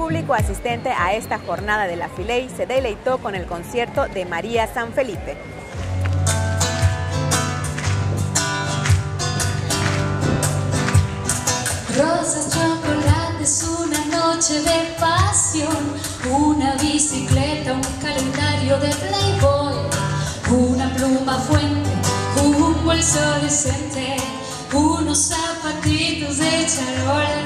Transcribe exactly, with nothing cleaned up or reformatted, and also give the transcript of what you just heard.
público asistente a esta jornada de la Filey se deleitó con el concierto de María Sanfelipe. Rosas, chocolates, una noche de pasión, una bicicleta, un calendario de Playboy, una pluma fuente, un bolso decente, unos zapatitos de charola.